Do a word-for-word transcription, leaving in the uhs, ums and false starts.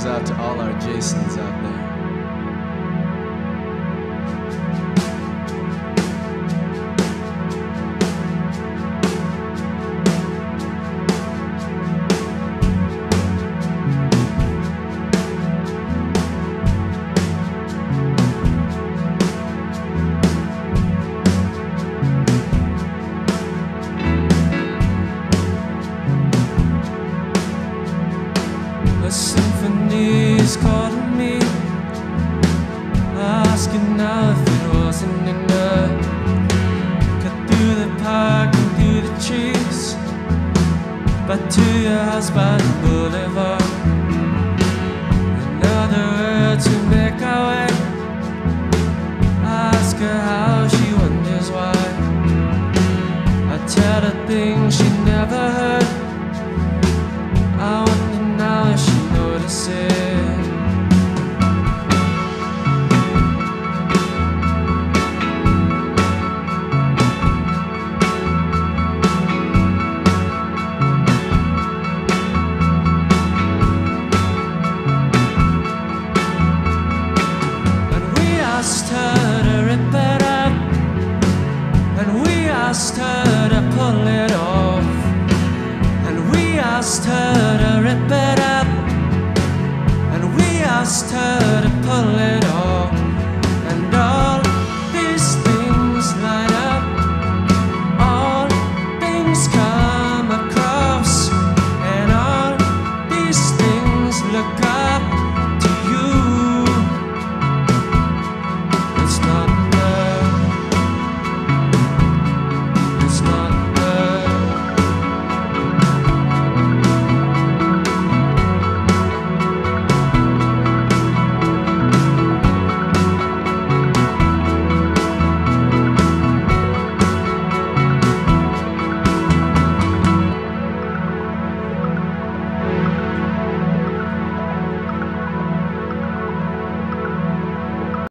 goes out to all our Jasons out there. A symphony's calling me, asking now if it wasn't enough. Cut through the park and through the trees, back to your house by the boulevard. In other words, we make our way. Ask her how, she wonders why. I tell her things she never heard. I wonder now if she notices. And we asked her to rip it up, and we asked her to pull it off, and we asked her to rip it up, and we asked her to pull it